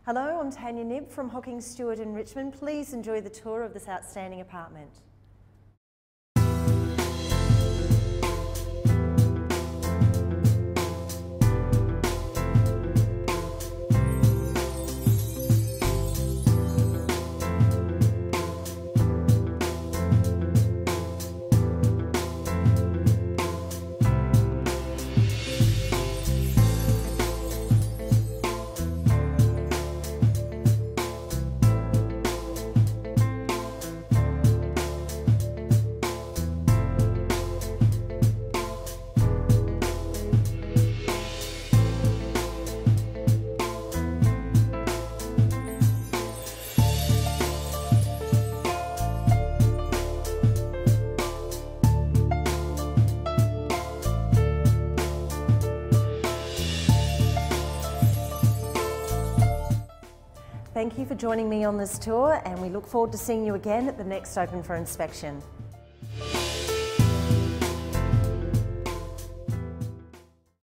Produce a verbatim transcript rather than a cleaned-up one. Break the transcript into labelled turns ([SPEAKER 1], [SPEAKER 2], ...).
[SPEAKER 1] Hello, I'm Tanya Knibb from Hockingstuart in Richmond. Please enjoy the tour of this outstanding apartment. Thank you for joining me on this tour, and we look forward to seeing you again at the next Open for Inspection.